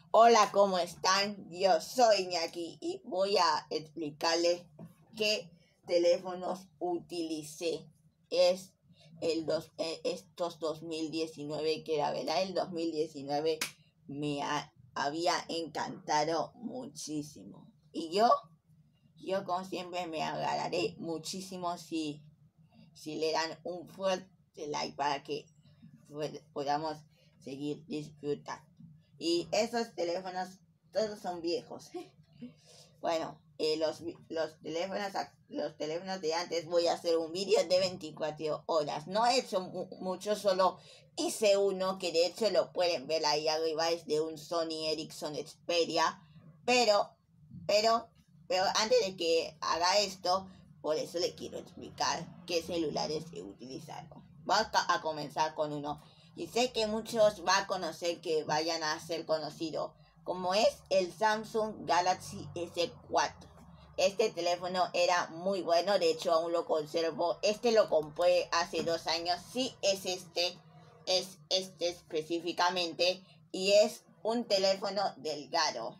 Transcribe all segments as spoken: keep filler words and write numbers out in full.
Hola, ¿cómo están? Yo soy Iñaki y voy a explicarles qué teléfonos utilicé. Es el dos, eh, estos dos mil diecinueve, que la verdad el dos mil diecinueve me ha- había encantado muchísimo. Y yo, yo como siempre me agradaré muchísimo si, si le dan un fuerte like para que podamos seguir disfrutando. Y esos teléfonos todos son viejos. Bueno, eh, los, los, teléfonos, los teléfonos de antes voy a hacer un vídeo de veinticuatro horas. No he hecho mu mucho, solo hice uno que de hecho lo pueden ver ahí arriba. Es de un Sony Ericsson Xperia. Pero, pero, pero antes de que haga esto, por eso le quiero explicar qué celulares he utilizado. Vamos a comenzar con uno. Y sé que muchos van a conocer, que vayan a ser conocidos, como es el Samsung Galaxy S cuatro. Este teléfono era muy bueno, de hecho aún lo conservo. Este lo compré hace dos años. Sí, es este, es este específicamente. Y es un teléfono delgado.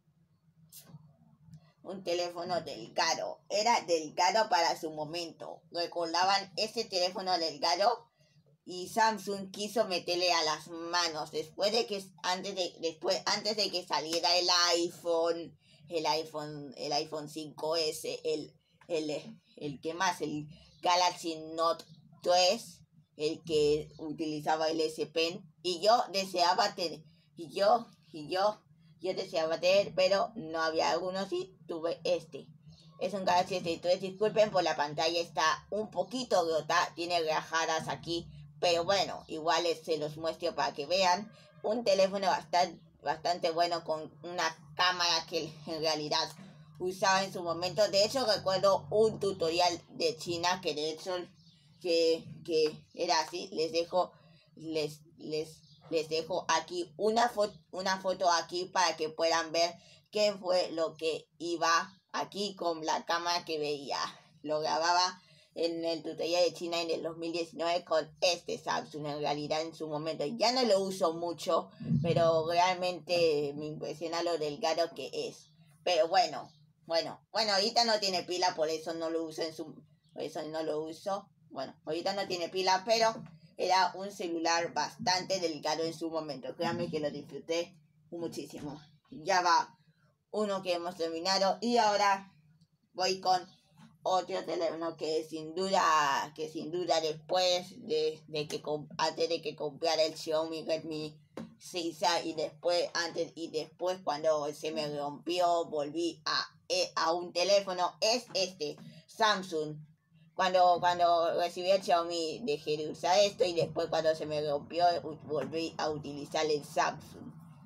Un teléfono delgado. Era delgado para su momento. ¿Recordaban ese teléfono delgado? Y Samsung quiso meterle a las manos después de que antes de después antes de que saliera el iPhone, el iPhone, el iPhone cinco ese, el el el que más, el Galaxy Note tres, el que utilizaba el S Pen, y yo deseaba tener y yo y yo yo deseaba tener, pero no había algunos y tuve este. Es un Galaxy S tres, disculpen por la pantalla, está un poquito rota, tiene rajadas aquí. Pero bueno, igual se los muestro para que vean. Un teléfono bastante, bastante bueno, con una cámara que en realidad usaba en su momento. De hecho, recuerdo un tutorial de China que de hecho que, que era así. Les dejo, les, les, les dejo aquí una foto, una foto aquí para que puedan ver qué fue lo que iba aquí con la cámara que veía. Lo grababa en el tutorial de China en el dos mil diecinueve con este Samsung. En realidad en su momento ya no lo uso mucho, pero realmente me impresiona lo delgado que es. Pero bueno, bueno, bueno, ahorita no tiene pila, por eso no lo uso en su, por eso no lo uso. Bueno, ahorita no tiene pila, pero era un celular bastante delgado en su momento. Créanme que lo disfruté muchísimo. Ya va uno que hemos terminado y ahora voy con otro teléfono que sin duda, que sin duda después de, de que antes de que comprara el Xiaomi Redmi seis A y después, antes y después cuando se me rompió, volví a, a un teléfono, es este, Samsung. Cuando, cuando recibí el Xiaomi dejé de usar esto y después cuando se me rompió volví a utilizar el Samsung.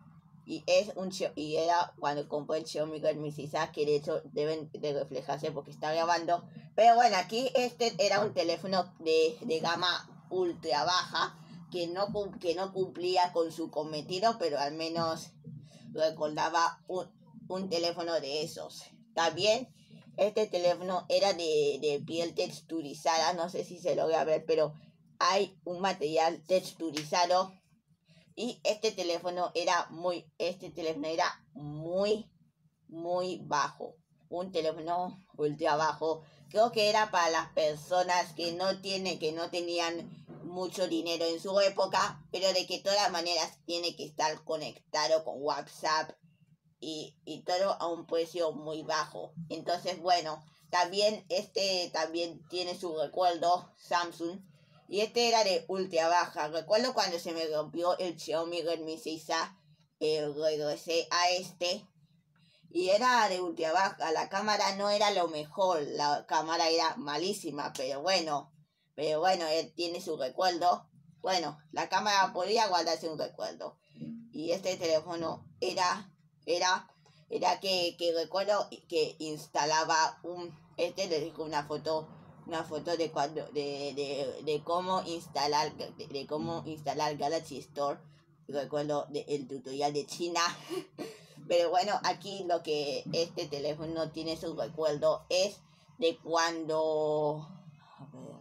Y es un y era cuando compré el Xiaomi Redmi seis A, que de hecho deben de reflejarse porque está grabando. Pero bueno, aquí este era un teléfono de, de gama ultra baja que no, que no cumplía con su cometido, pero al menos recordaba un, un teléfono de esos. También este teléfono era de, de piel texturizada, no sé si se logra ver, pero hay un material texturizado. Y este teléfono era muy, este teléfono era muy, muy bajo. Un teléfono ultra bajo. Creo que era para las personas que no tienen, que no tenían mucho dinero en su época, pero de que de todas maneras tiene que estar conectado con WhatsApp y, y todo a un precio muy bajo. Entonces, bueno, también este también tiene su recuerdo, Samsung. Y este era de ultra baja. Recuerdo cuando se me rompió el Xiaomi Redmi seis A, eh, regresé a este. Y era de ultra baja. La cámara no era lo mejor. La cámara era malísima. Pero bueno. Pero bueno, él tiene su recuerdo. Bueno, la cámara podía guardarse un recuerdo. Y este teléfono era... Era... Era que, que recuerdo que instalaba un... Este le dejo una foto... una foto de cuando de, de, de cómo instalar de, de cómo instalar Galaxy Store. Recuerdo de, el tutorial de China. Pero bueno, aquí lo que este teléfono tiene su recuerdo es de cuando, a ver,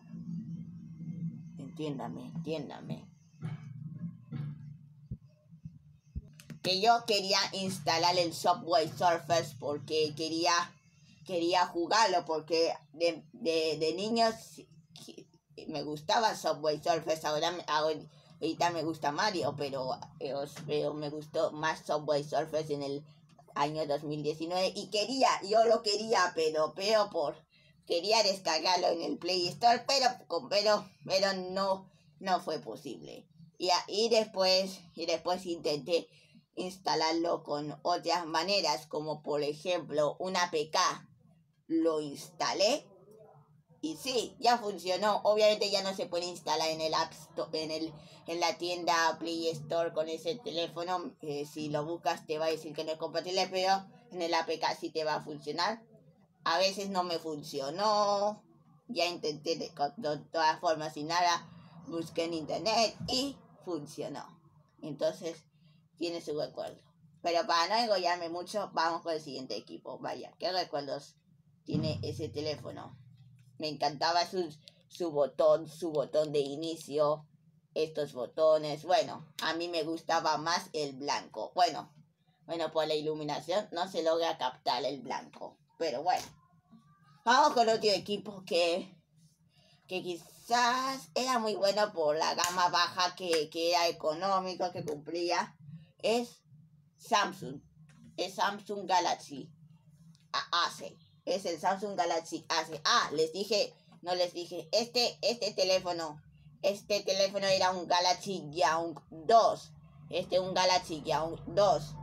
entiéndame, entiéndame. que yo quería instalar el Subway Surfers porque quería, quería jugarlo, porque de, de, de niños me gustaba Subway Surfers, ahora, ahora ahorita me gusta Mario, pero, pero me gustó más Subway Surfers en el año dos mil diecinueve y quería, yo lo quería, pero, pero por, quería descargarlo en el Play Store, pero, pero, pero no, no fue posible. Y, y después, y después intenté instalarlo con otras maneras, como por ejemplo una A P K. Lo instalé y sí, ya funcionó. Obviamente ya no se puede instalar en el App Store, en el en la tienda Play Store con ese teléfono. Eh, si lo buscas te va a decir que no es compatible, pero en el A P K sí te va a funcionar. A veces no me funcionó. Ya intenté de, de todas formas y nada. Busqué en internet y funcionó. Entonces tiene su recuerdo. Pero para no engollarme mucho, vamos con el siguiente equipo. Vaya, ¿qué recuerdos tiene ese teléfono? Me encantaba su, su botón, su botón de inicio, estos botones. Bueno, a mí me gustaba más el blanco. Bueno, bueno, por la iluminación no se logra captar el blanco. Pero bueno, vamos con otro equipo que, que quizás era muy bueno por la gama baja, que, que era económico, que cumplía. Es Samsung. Es Samsung Galaxy A C. Es el Samsung Galaxy A C. Ah, les dije, no les dije, este, este teléfono, este teléfono era un Galaxy Young dos. Este es un Galaxy Young dos.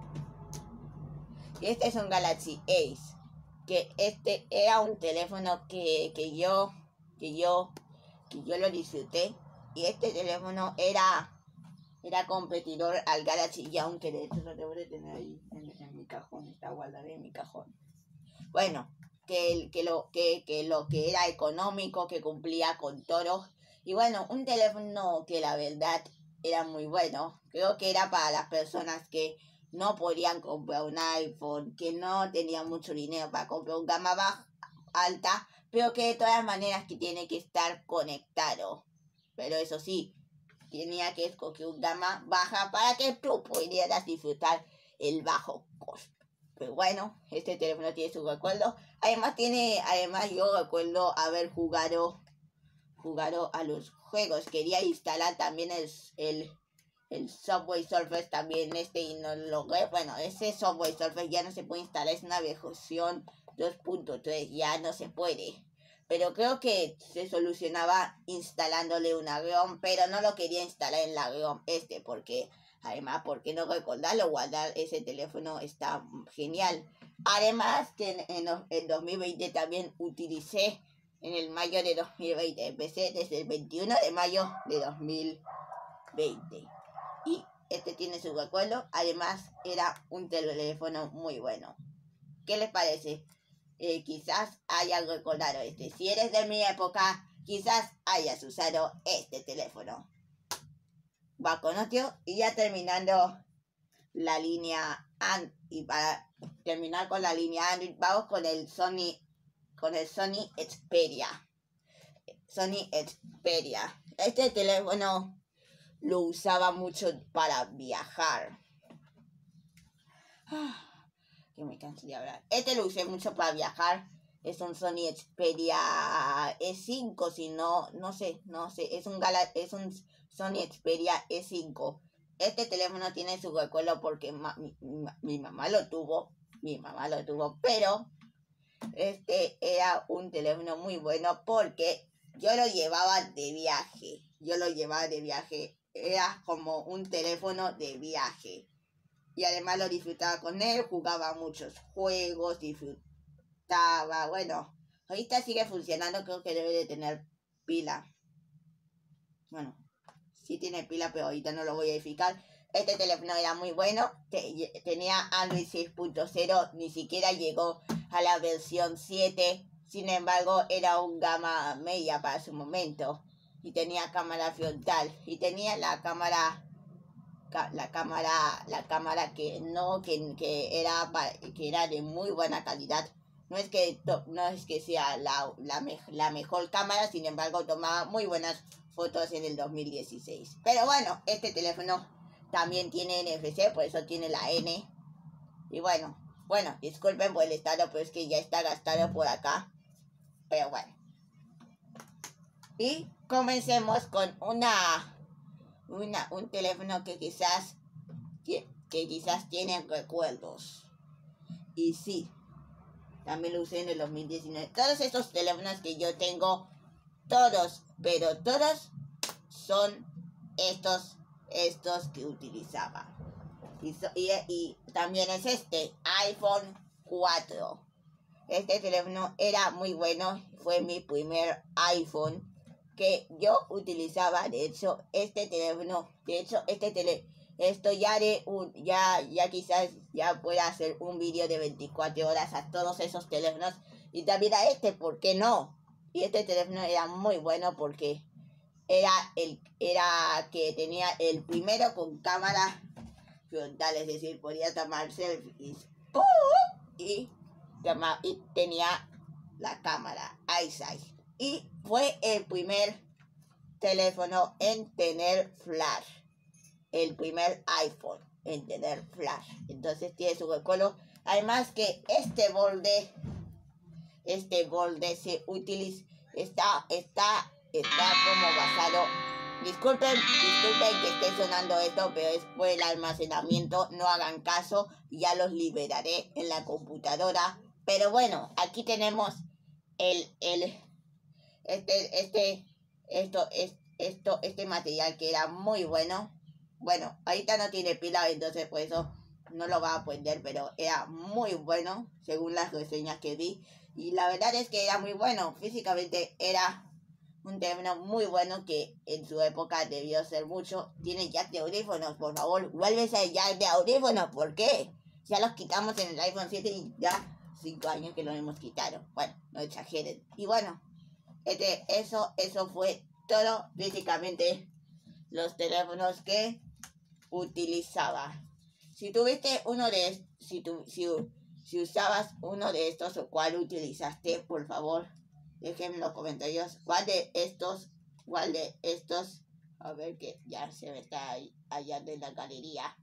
Y este es un Galaxy Ace. Que este era un teléfono que, que yo, que yo, que yo lo disfruté. Y este teléfono era, era competidor al Galaxy Young, que de hecho lo debo de tener ahí en, en mi cajón, está guardado en mi cajón. Bueno, que, que, lo, que, que lo que era económico, que cumplía con todo. Y bueno, un teléfono que la verdad era muy bueno. Creo que era para las personas que no podían comprar un iPhone, que no tenían mucho dinero para comprar un gama baja, alta, pero que de todas maneras que tiene que estar conectado. Pero eso sí, tenía que escoger un gama baja para que tú pudieras disfrutar el bajo costo. Pero bueno, este teléfono tiene su recuerdo. Además tiene, además yo recuerdo haber jugado, jugado a los juegos. Quería instalar también el, el, el Subway Surfers también este y no lo logré. Bueno, ese Subway Surfers ya no se puede instalar, es una versión dos punto tres, ya no se puede. Pero creo que se solucionaba instalándole una ROM, pero no lo quería instalar en la ROM este porque... Además, ¿por qué no recordarlo? Guardar ese teléfono está genial. Además, que en, en, en dos mil veinte también utilicé, en el mayo de dos mil veinte, empecé desde el veintiuno de mayo de dos mil veinte. Y este tiene su recuerdo. Además, era un teléfono muy bueno. ¿Qué les parece? Eh, quizás hayas recordado este. Si eres de mi época, quizás hayas usado este teléfono. Va con otro y ya terminando la línea Android, y para terminar con la línea Android vamos con el Sony con el Sony Xperia. Sony Xperia. Este teléfono lo usaba mucho para viajar. Ah, que me canso de hablar. Este lo usé mucho para viajar. Es un Sony Xperia E cinco, si no, no sé, no sé, es un Gala, es un Sony Xperia E cinco. Este teléfono tiene su recuerdo porque ma, mi, mi, mi mamá lo tuvo, mi mamá lo tuvo, pero este era un teléfono muy bueno porque yo lo llevaba de viaje, yo lo llevaba de viaje, era como un teléfono de viaje. Y además lo disfrutaba con él, jugaba muchos juegos, disfrutaba, bueno, ahorita sigue funcionando, creo que debe de tener pila. Bueno, sí tiene pila, pero ahorita no lo voy a verificar. Este teléfono era muy bueno, te, tenía Android seis punto cero, ni siquiera llegó a la versión siete, sin embargo era un gama media para su momento. Y tenía cámara frontal, y tenía la cámara... la cámara la cámara que no que, que era que era de muy buena calidad. No es que no es que sea la, la, la mejor cámara, sin embargo tomaba muy buenas fotos en el dos mil dieciséis. Pero bueno, este teléfono también tiene N F C, por eso tiene la N. Y bueno, bueno, disculpen por el estado, pero es que ya está gastado por acá. Pero bueno. Y comencemos con una, una un teléfono que quizás, que, que quizás tiene recuerdos. Y sí, también lo usé en el dos mil diecinueve. Todos estos teléfonos que yo tengo, todos, pero todos son estos, estos que utilizaba. Y, so, y, y también es este, iPhone cuatro. Este teléfono era muy bueno, fue mi primer iPhone que yo utilizaba. De hecho, este teléfono, de hecho, este teléfono, esto ya de un, ya, ya quizás ya pueda hacer un vídeo de veinticuatro horas a todos esos teléfonos. Y también a este, ¿por qué no? Y este teléfono era muy bueno porque era el, era que tenía el primero con cámara frontal, es decir, podía tomar selfies. Y, y tenía la cámara iSight. Y fue el primer teléfono en tener flash. El primer iPhone en tener flash. Entonces tiene su recuerdo. Además que este borde, este borde se utiliza, está, está, está como basado. Disculpen, disculpen que esté sonando esto, pero es por el almacenamiento. No hagan caso, ya los liberaré en la computadora. Pero bueno, aquí tenemos el, el, este, este, esto, es, esto, este material que era muy bueno. Bueno, ahorita no tiene pila, entonces por eso no lo va a poner, pero era muy bueno, según las reseñas que vi. Y la verdad es que era muy bueno, físicamente era un teléfono muy bueno que en su época debió ser mucho. Tiene jack de audífonos, por favor, vuelves al jack de audífonos, ¿por qué? Ya los quitamos en el iPhone siete y ya cinco años que lo hemos quitado. Bueno, no exageren. Y bueno, este, eso, eso fue todo, básicamente, los teléfonos que utilizaba. Si tuviste uno de si tu, si, si usabas uno de estos o cuál utilizaste, por favor, déjenme en los comentarios cuál de estos, cuál de estos, a ver que ya se me está ahí, allá de la galería.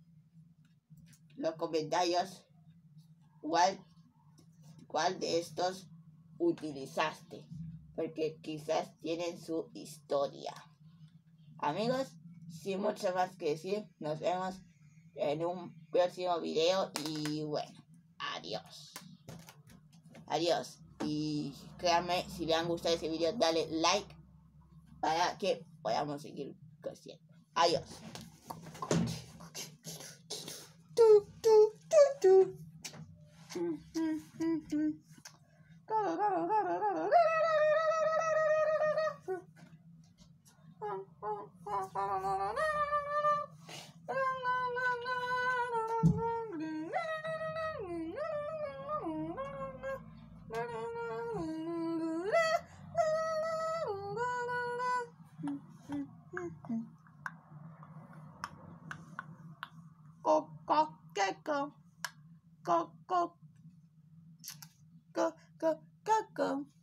Los comentarios, cuál, cuál de estos utilizaste, porque quizás tienen su historia. Amigos, sin mucho más que decir, nos vemos en un próximo video y bueno, adiós. Adiós. Y créanme, si les han gustado ese video, dale like para que podamos seguir creciendo. Adiós. Go, go, get go. Go, go. Go, go, go, go.